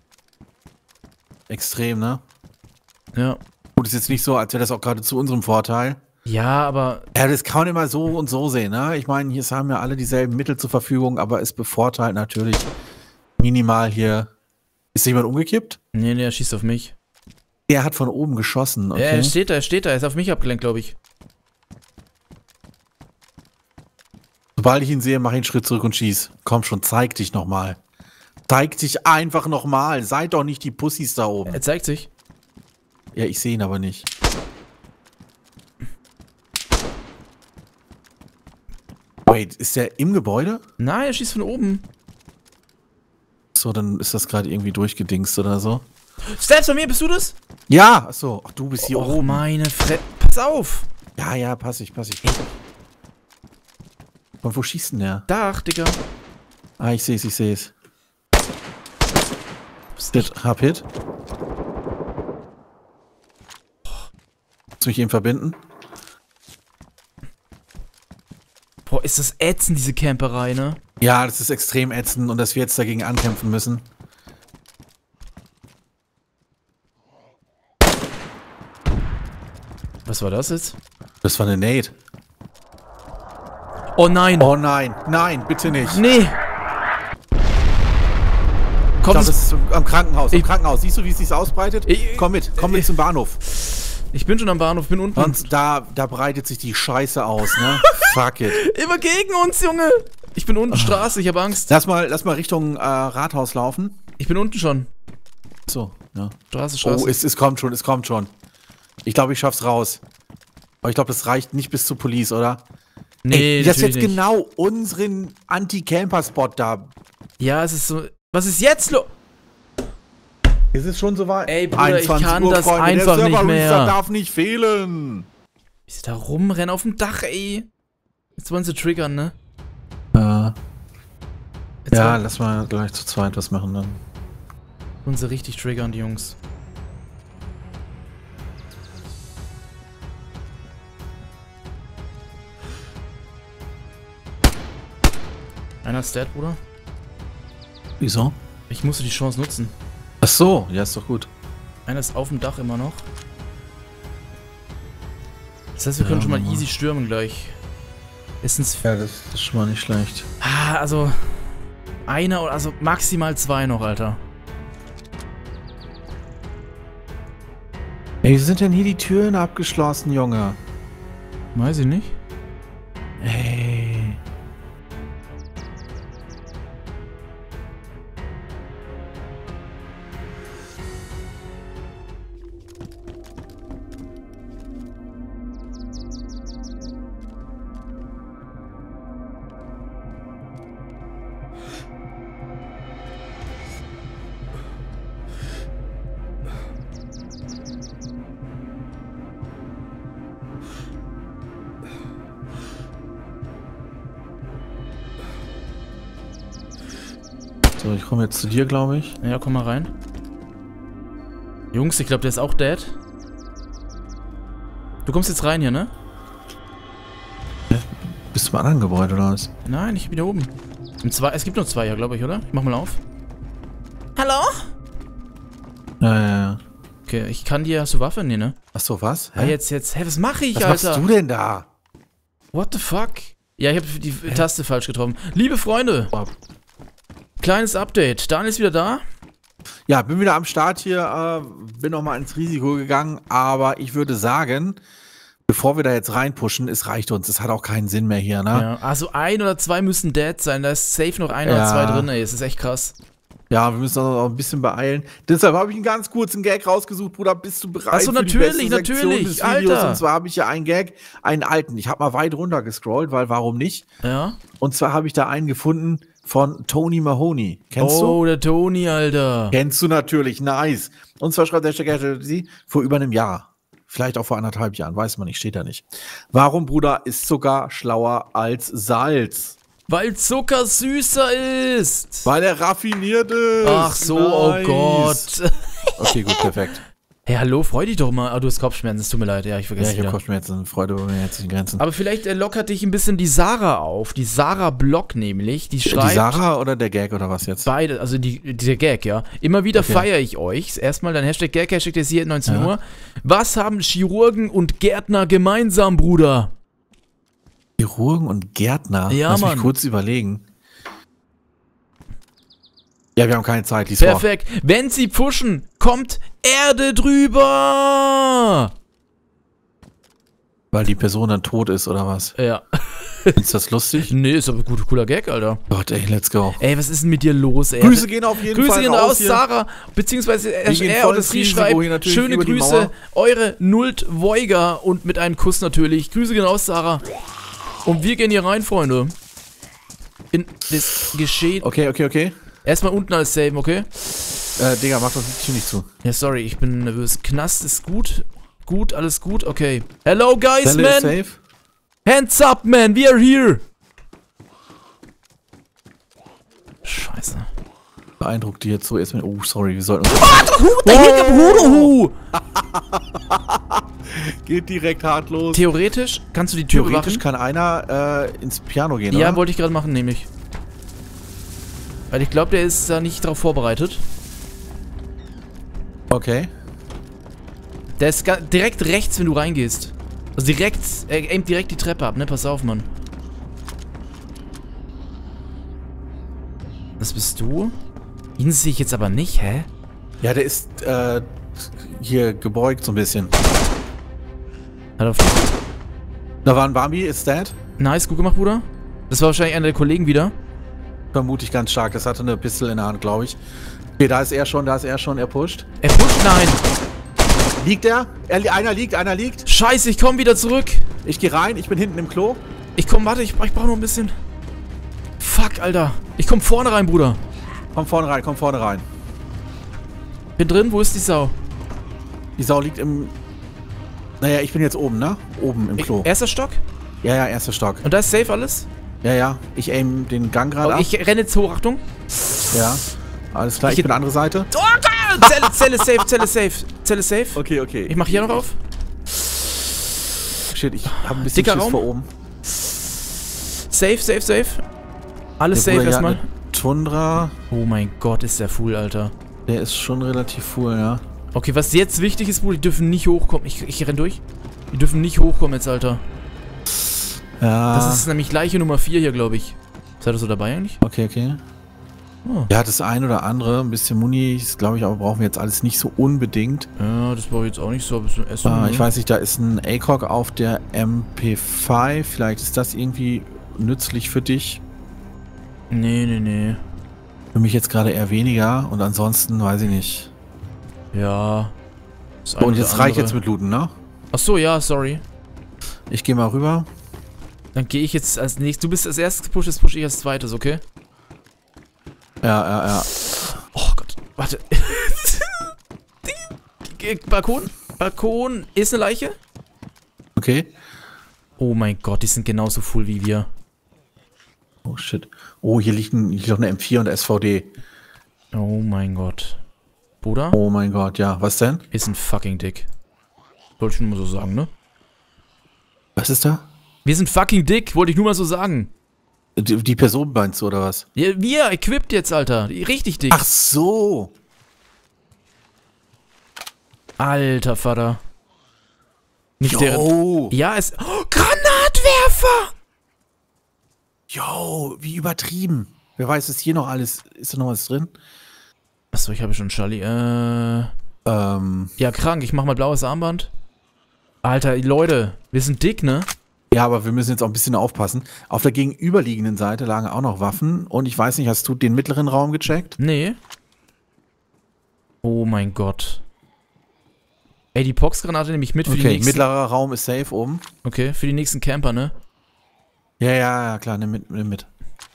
Extrem, ne? Ja. Gut, ist jetzt nicht so, als wäre das auch gerade zu unserem Vorteil. Ja, aber Ja, das kann man immer so und so sehen, ne? Ich meine, hier haben ja alle dieselben Mittel zur Verfügung, aber es bevorteilt natürlich minimal hier. Ist jemand umgekippt? nee, nee, er schießt auf mich. Er hat von oben geschossen, Ja, okay? er steht da, er steht da. Er ist auf mich abgelenkt, glaube ich. Sobald ich ihn sehe, mach ich einen Schritt zurück und schieß. Komm schon, zeig dich nochmal. Zeig dich einfach nochmal. Seid doch nicht die Pussys da oben. Er zeigt sich. Ja, ich sehe ihn aber nicht. Wait, ist der im Gebäude? Nein, er schießt von oben. Achso, dann ist das gerade irgendwie durchgedingst oder so. Steps bei mir, bist du das? Ja, achso. Ach, du bist hier Oh, oben. meine Fresse. Pass auf. Ja, ja, pass ich, pass ich. Von wo schießt denn der? Dach, Digga. Ah, ich sehe es, ich sehe es. Hab Hit. Kannst du mich eben verbinden? Boah, ist das ätzend, diese Camperei, ne? Ja, das ist extrem ätzend und dass wir jetzt dagegen ankämpfen müssen. Was war das jetzt? Das war eine Nade. Oh nein. Oh nein, nein, bitte nicht. Nee. Komm, Das ist am Krankenhaus, am Ich- Krankenhaus. Siehst du, wie es sich ausbreitet? Ich- komm mit, komm mit ich- zum Bahnhof. ich bin schon am Bahnhof, bin unten. Und da, da breitet sich die Scheiße aus, ne? Fuck it. Immer gegen uns, Junge. Ich bin unten, Straße, ich habe Angst. Lass mal, lass mal Richtung äh, Rathaus laufen. Ich bin unten schon. So, ja. Straße, Straße. Oh, es, es kommt schon, es kommt schon. Ich glaube, ich schaff's raus. Aber ich glaube, das reicht nicht bis zur Police, oder? nee, Ey, das ist natürlich jetzt nicht. genau unseren Anti-Camper-Spot da. Ja, es ist so. Was ist jetzt los? Es ist schon soweit. Ey, Bruder, ich kann das einfach Der nicht Server mehr. Restart darf nicht fehlen. Wie sie da rumrennen auf dem Dach, ey. Jetzt wollen sie triggern, ne? Äh, Jetzt ja, wollen- lass mal gleich zu zweit was machen dann. wollen sie richtig triggern, die Jungs. Einer ist dead, Bruder. Wieso? Ich musste die Chance nutzen. Ach so, ja, ist doch gut. Einer ist auf dem Dach immer noch. Das heißt, wir Ja, können schon mal Mama. easy stürmen gleich. Ist ein Ja, das ist schon mal nicht schlecht. Ah, also einer oder also maximal zwei noch, Alter. Ey, wie sind denn hier die Türen abgeschlossen, Junge? Weiß ich nicht. Ey. So, ich komme jetzt zu dir, glaube ich. Ja, komm mal rein. Jungs, ich glaube, der ist auch dead. Du kommst jetzt rein hier, ne? Bist du im anderen Gebäude oder was? Nein, ich bin hier oben. Im zwei, es gibt nur zwei hier, glaube ich, oder? Ich mach mal auf. Hallo? Ja, ja, ja. Okay, ich kann dir... Hast du Waffe? Nee, ne? Ach so, was? Ja, jetzt, jetzt... Hä, was mache ich, was Alter? machst du denn da? What the fuck? Ja, ich habe die Taste falsch getroffen. Liebe Freunde, Oh. kleines Update. Daniel ist wieder da. Ja, bin wieder am Start hier, äh, bin noch mal ins Risiko gegangen, aber ich würde sagen, bevor wir da jetzt reinpushen, es reicht uns, es hat auch keinen Sinn mehr hier, ne? Ja, also ein oder zwei müssen dead sein. Da ist safe noch ein Ja. oder zwei drin, ey. Es ist echt krass. Ja, wir müssen uns auch ein bisschen beeilen. Deshalb habe ich einen ganz kurzen Gag rausgesucht, Bruder. Bist du bereit Ach so, für die natürlich, beste Sektion natürlich, des Videos? Alter. Und zwar habe ich hier einen Gag, einen alten. Ich habe mal weit runter gescrollt, weil warum nicht? Ja. Und zwar habe ich da einen gefunden von Tony Mahoney. Kennst du? Oh, der Tony, Alter. Kennst du natürlich, nice. Und zwar schreibt der Stecker sie vor über einem Jahr. Vielleicht auch vor anderthalb Jahren, weiß man nicht, steht da nicht. Warum, Bruder, ist Zucker schlauer als Salz? Weil Zucker süßer ist. Weil er raffiniert ist. Ach so, Nice. oh Gott. Okay, gut, perfekt. Hey, hallo, freu dich doch mal. Ah, du hast Kopfschmerzen, es tut mir leid. Ja, ich Ja, vergesse ich habe wieder. Kopfschmerzen, Freude über meine herzlichen Grenzen. Aber vielleicht äh, lockert dich ein bisschen die Sarah auf. Die Sarah Block nämlich. Die schreibt... Die Sarah oder der Gag oder was jetzt? Beide, also die, der Gag, ja. Immer wieder Okay. feiere ich euch. Erstmal dein Hashtag Gag, Hashtag der hier neunzehn Ja. Uhr. Was haben Chirurgen und Gärtner gemeinsam, Bruder? Chirurgen und Gärtner? Ja, Lass mich Mann. kurz überlegen. Ja, wir haben keine Zeit, lies vor. Perfekt. Wenn sie pfuschen, kommt Erde drüber. Weil die Person dann tot ist, oder was? Ja. Ist das lustig? Nee, ist aber ein guter, cooler Gag, Alter. Gott, ey, let's go. Ey, was ist denn mit dir los, ey? Grüße gehen auf jeden Grüße Fall gehen raus raus, hier. Sarah, beziehungsweise er, gehen er voll oder ins sie Risiko schreibt, hier natürlich schöne über die Grüße, Mauer. eure Nult Voiger und mit einem Kuss natürlich. Grüße gehen raus, Sarah. Und wir gehen hier rein, Freunde. In das Geschehen. Okay, okay, okay. Erstmal unten alles saven, okay? Äh, Digga, mach doch die Tür nicht zu. Ja, sorry, ich bin nervös. Knast ist gut. Gut, alles gut, okay. Hello, guys, Zelle ist man! safe. Hands up, man! We are here! Scheiße. Beeindruckt die jetzt so erstmal. Oh, sorry, wir sollten uns. Da hinter Huhu! Geht direkt hart los. Theoretisch kannst du die Tür Theoretisch bewachen. kann einer äh, ins Piano gehen, Ja, oder? wollte ich gerade machen, nämlich. Weil ich glaube, der ist da nicht drauf vorbereitet. Okay. Der ist ga- direkt rechts, wenn du reingehst. Also direkt, er aimt direkt die Treppe ab, ne? Pass auf, Mann. Was bist du? Ihn sehe ich jetzt aber nicht, hä? Ja, der ist äh, hier gebeugt so ein bisschen. Hat auf. Da war ein Bambi, ist dead. Nice, gut gemacht, Bruder. Das war wahrscheinlich einer der Kollegen wieder. Vermute ich ganz stark. Das hatte eine Pistole in der Hand, glaube ich. Okay, da ist er schon, da ist er schon, er pusht. Er pusht, nein. Liegt er? er li- einer liegt, einer liegt. Scheiße, ich komme wieder zurück. Ich gehe rein, ich bin hinten im Klo. Ich komm, warte, ich, ich brauche noch ein bisschen. Fuck, Alter. Ich komm vorne rein, Bruder. Komm vorne rein, komm vorne rein. Bin drin, wo ist die Sau? Die Sau liegt im... Naja, ich bin jetzt oben, ne? Oben im Ich, Klo. erster Stock? Ja, ja, erster Stock. Und da ist safe alles? Ja, ja. Ich aim den Gang gerade Oh, ab. ich renne jetzt hoch, Achtung. Ja. Alles klar, ich, Ich- bin andere Seite. Oh Gott! Zelle, Zelle safe, Zelle safe. Zelle safe. Okay, okay. Ich mach hier noch auf. Shit, ich habe ein bisschen Dicker Schiss Raum. vor oben. Safe, safe, safe. Alles Der safe Bruder, ja, erstmal. eine Tundra, Oh mein Gott, ist der full, Alter. der ist schon relativ full, ja. Okay, was jetzt wichtig ist, Bruder, die dürfen nicht hochkommen. Ich, ich renn durch. Die dürfen nicht hochkommen jetzt, Alter. Ja. Das ist nämlich Leiche Nummer vier hier, glaube ich. Seid ihr so dabei eigentlich? Okay, okay. Oh. Ja, das ein oder andere, ein bisschen Muni, das glaube ich, aber brauchen wir jetzt alles nicht so unbedingt. Ja, das brauche ich jetzt auch nicht so. Ein bisschen Essen. Äh, ne? ich weiß nicht, da ist ein A C O G auf der M P fünf. Vielleicht ist das irgendwie nützlich für dich. Nee, nee, nee. Für mich jetzt gerade eher weniger und ansonsten weiß ich nicht. Ja. Das So, eine und oder jetzt reicht andere. jetzt mit Looten, ne? Ach so, ja, sorry. Ich gehe mal rüber. Dann gehe ich jetzt als nächstes. Du bist als erstes gepusht, jetzt pushe ich als zweites, okay? Ja, ja, ja. Oh Gott, warte. Die- die- Balkon? Balkon ist eine Leiche? Okay. Oh mein Gott, die sind genauso full wie wir. Oh shit. Oh, hier liegt, ein, hier liegt noch eine M vier und S V D. Oh mein Gott. Bruder? Oh mein Gott, ja. Was denn? Ist ein fucking dick. Wollte ich nur mal so sagen, ne? Was ist da? Wir sind fucking dick, wollte ich nur mal so sagen. Die, die Person meinst du, oder was? Ja, wir, equipped jetzt, Alter. Richtig dick. Ach so. Alter Vater. Nicht der. Jo. Ja, es. Oh, Granatwerfer! Jo, wie übertrieben. Wer weiß, ist hier noch alles, ist da noch was drin? Achso, ich habe schon Charlie. Äh. Ähm, Ja, krank. Ich mach mal blaues Armband. Alter, Leute, wir sind dick, ne? ja, aber wir müssen jetzt auch ein bisschen aufpassen. Auf der gegenüberliegenden Seite lagen auch noch Waffen und ich weiß nicht, hast du den mittleren Raum gecheckt? Nee. Oh mein Gott. Ey, die Pox-Granate nehme ich mit für die Okay, nächsten. mittlerer Raum ist safe oben. Okay, für die nächsten Camper, ne? Ja, ja, ja, klar, nimm mit, nimm mit.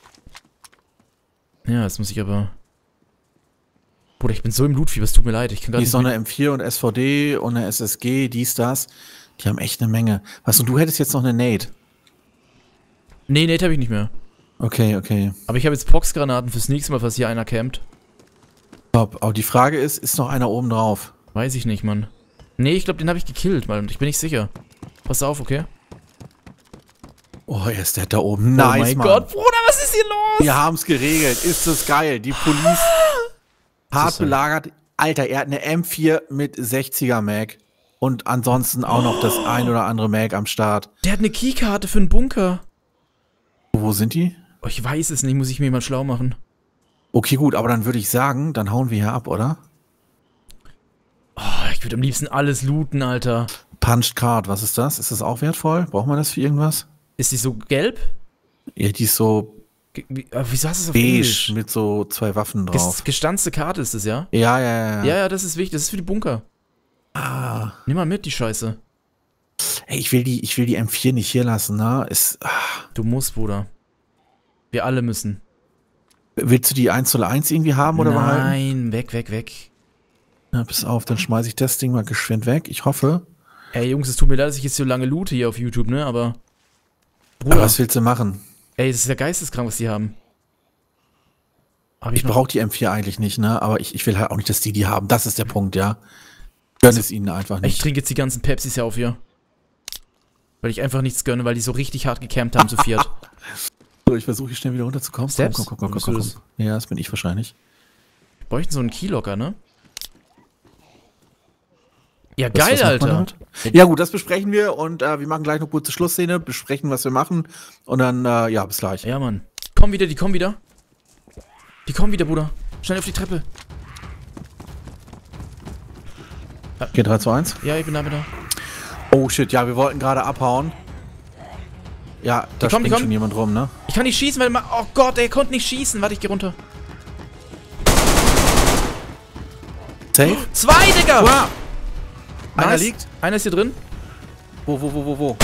Ja, jetzt muss ich aber. Bruder, ich bin so im Lootfieber, es tut mir leid. Ich kann gar Hier nicht. ist noch eine M vier und S V D und eine S S G, dies, das. Die haben echt eine Menge. Was, und du hättest jetzt noch eine Nade? Nee, Nate habe ich nicht mehr. Okay, okay. Aber ich habe jetzt Pox-Granaten fürs nächste Mal, falls hier einer campt. Top. Aber die Frage ist, ist noch einer oben drauf? Weiß ich nicht, Mann. Nee, ich glaube, den habe ich gekillt, Mann. Ich bin nicht sicher. Pass auf, okay? Oh, er ist der da oben. Nice, oh mein Mann. Gott, Bruder, was ist hier los? Wir haben's geregelt. Ist das geil. Die Police hart ist so. belagert. Alter, er hat eine M vier mit sechziger Mag. Und ansonsten auch noch das ein oder andere Mag am Start. Der hat eine Keykarte für einen Bunker. Wo sind die? Oh, ich weiß es nicht, muss ich mir mal schlau machen. Okay, gut, aber dann würde ich sagen, dann hauen wir hier ab, oder? Oh, ich würde am liebsten alles looten, Alter. Punched Card, was ist das? Ist das auch wertvoll? Braucht man das für irgendwas? Ist die so gelb? Ja, die ist so Ge wie, äh, wieso hast du es auf beige Englisch? mit so zwei Waffen drauf. Ges gestanzte Karte ist das, ja? Ja, ja, ja, ja. Ja, ja, das ist wichtig. Das ist für die Bunker. Ah. Nimm mal mit, die Scheiße. Ey, ich will die, ich will die M vier nicht hier lassen, ne? Ist, ah. Du musst, Bruder. Wir alle müssen. Willst du die eins null eins irgendwie haben oder behalten? Nein, weg, weg, weg. Na, pass auf, dann schmeiße ich das Ding mal geschwind weg. Ich hoffe. Ey, Jungs, es tut mir leid, dass ich jetzt so lange loote hier auf YouTube, ne, aber... Bruder, Aber was willst du machen? ey, das ist ja geisteskrank, was die haben. Hab Ich noch- brauche die M vier eigentlich nicht, ne? Aber ich, ich will halt auch nicht, dass die die haben. Das ist der Punkt, ja. Gönn es ihnen einfach Ich nicht. trinke jetzt die ganzen Pepsis hier auf hier. Weil ich einfach nichts gönne, weil die so richtig hart gecampt haben, zu viert. So, ich versuche hier schnell wieder runterzukommen. Steps? Komm, komm, komm, komm, Bist komm, du komm. Ja, das bin ich wahrscheinlich. Wir bräuchten so einen Keylocker, ne? Ja, Was- geil, was macht man Alter. damit? Ja gut, das besprechen wir und äh, wir machen gleich noch kurze Schlussszene, besprechen, was wir machen und dann, äh, ja, bis gleich. Ja, Mann. Komm wieder, die kommen wieder. Die kommen wieder, Bruder. Schnell auf die Treppe. Okay, drei, zwei, eins. Ja, ich bin da, bin da. Oh shit, ja, wir wollten gerade abhauen. Ja, da Die kommen, die springt kommen. schon jemand rum, ne? Ich kann nicht schießen, weil... ma- Oh Gott, er konnte nicht schießen. Warte, ich geh runter. Safe? Zwei, Digga! Wow. Einer Nice. liegt. Einer ist hier drin. Wo, wo, wo, wo, wo?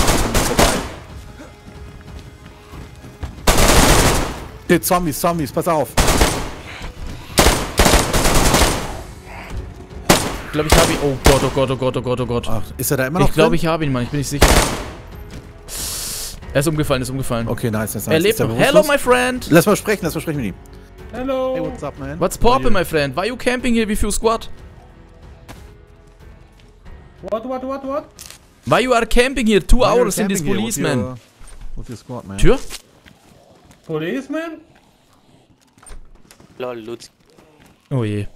Okay, Zombies, Zombies, pass auf. Ich glaube, ich habe ihn... Oh Gott, oh Gott, oh Gott, oh Gott, oh Gott. Ach, ist er da immer noch Ich glaube, drin? ich habe ihn, Mann. Ich bin nicht sicher. Er ist umgefallen, ist umgefallen. Okay, nice, nice, nice. Er lebt Ist der noch. bewusstlos? Hello, my friend. Lass mal sprechen, lass mal sprechen mit ihm. Hello. Hey, what's up, man? What's poppin', my friend? Why you camping here with your squad? What, what, what, what? Why you are camping here two Why you're hours in this camping here with policeman? your- With your squad, man. Tür? Policeman? Lol, Luzi. Oh je.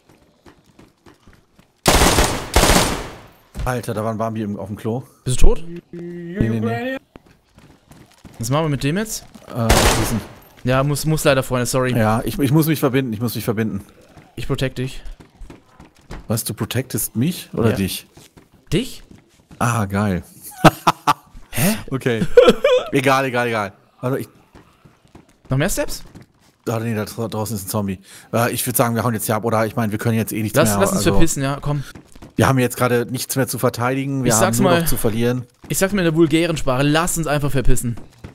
Alter, da war ein Bambi im- auf dem Klo. Bist du tot? You nee, nee. Ukrainian? Was machen wir mit dem jetzt? Äh, diesen. Ja, muss, muss leider, Freunde, sorry. Ja, ich, ich muss mich verbinden, ich muss mich verbinden. Ich protect dich. Was, du protectest mich oder Ja. dich? Dich? Ah, geil. Hä? Okay. egal, egal, egal. Warte, ich... Noch mehr Steps? Ah, nee, da dra- draußen ist ein Zombie. Äh, ich würde sagen, wir hauen jetzt hier ab, oder? Ich meine, wir können jetzt eh nichts Lass, mehr... lass uns also, verpissen, ja, komm. Wir haben jetzt gerade nichts mehr zu verteidigen, wir Ich haben sag's nur mal. noch zu verlieren. Ich sag's mir in der vulgären Sprache, lass uns einfach verpissen.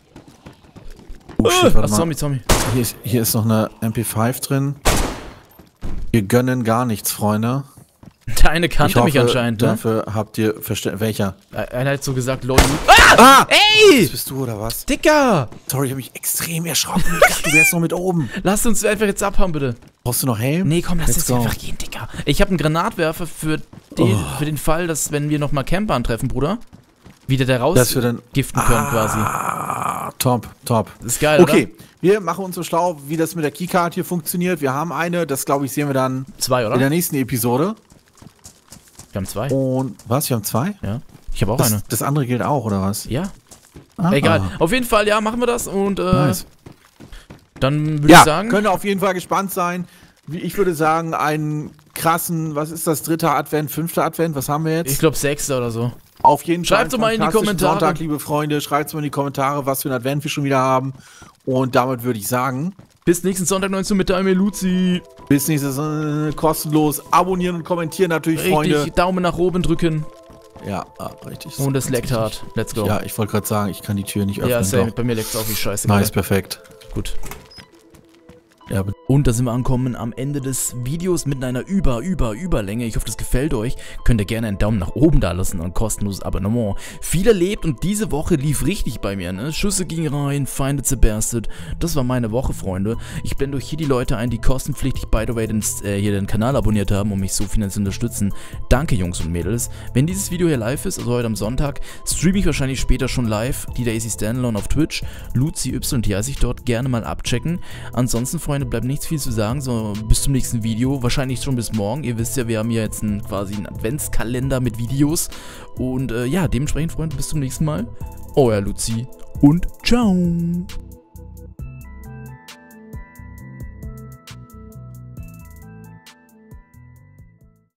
Oh shit, Ach, warte mal. Zombie, Zombie. Hier ist, hier ist noch eine M P fünf drin. Wir gönnen gar nichts, Freunde. Der eine kannte ich mich hoffe, anscheinend, ne? dafür habt ihr Verständnis. Welcher? Einer hat so gesagt, lol. Ah! Ey! Das bist du oder was? Dicker! Sorry, ich hab mich extrem erschrocken. Ich dachte, du wärst noch mit oben. Lass uns einfach jetzt abhauen, bitte. Brauchst du noch Helm? Nee, komm, lass Let's jetzt go. einfach gehen, Dicker. Ich habe einen Granatwerfer für den, Oh. für den Fall, dass, wenn wir nochmal Camper antreffen, Bruder, wieder da raus Dass wir dann... giften können quasi. Ah, top, top. Das ist geil, Okay, wir machen uns so schlau, wie das mit der Keycard hier funktioniert. Wir haben eine, das glaube ich sehen wir dann oder? Zwei, oder? in der nächsten Episode. Wir haben zwei. Und was, wir haben zwei? Ja. Ich habe auch eine. Das, das andere gilt auch, oder was? Ja. Ah. Egal. Auf jeden Fall, ja, machen wir das und äh, Nice. dann würde Ja, ich sagen. könnt ihr auf jeden Fall gespannt sein. Wie- Ich würde sagen, einen krassen, was ist das, dritter Advent, fünfter Advent, was haben wir jetzt? Ich glaube Sechster oder so. Auf jeden Fall. Schreibt's doch mal in die fantastischen Kommentare. Sonntag, liebe Freunde. Schreibt mal in die Kommentare, was für ein Advent wir schon wieder haben. Und damit würde ich sagen, Bis nächsten Sonntag neunzehn Uhr mit der Luzi. bis nächstes äh, kostenlos. Abonnieren und kommentieren natürlich, Richtig, Freunde. Daumen nach oben drücken. Ja, ah, richtig. Und es leckt hart. Let's go. Ja, ich wollte gerade sagen, ich kann die Tür nicht öffnen. Ja, same. doch. Bei mir leckt's auch wie scheiße. Nice, gerade. perfekt. Gut. Ja, Und da sind wir angekommen am Ende des Videos mit einer über, über, Überlänge. Ich hoffe, das gefällt euch. Könnt ihr gerne einen Daumen nach oben da lassen und ein kostenloses Abonnement. Viel erlebt und diese Woche lief richtig bei mir, ne? Schüsse gingen rein, Feinde zerberstet. Das war meine Woche, Freunde. Ich blende euch hier die Leute ein, die kostenpflichtig, by the way, den, äh, hier den Kanal abonniert haben, um mich so finanziell zu unterstützen. Danke, Jungs und Mädels. Wenn dieses Video hier live ist, also heute am Sonntag, streame ich wahrscheinlich später schon live die Daisy Standalone auf Twitch. Luzi Y T heiße ich dort. Gerne mal abchecken. Ansonsten, Freunde, bleibt nichts viel zu sagen, so bis zum nächsten Video, wahrscheinlich schon bis morgen. Ihr wisst ja, wir haben hier jetzt einen, quasi einen Adventskalender mit Videos und äh, ja, dementsprechend, Freunde, bis zum nächsten Mal. Euer Luzi und ciao.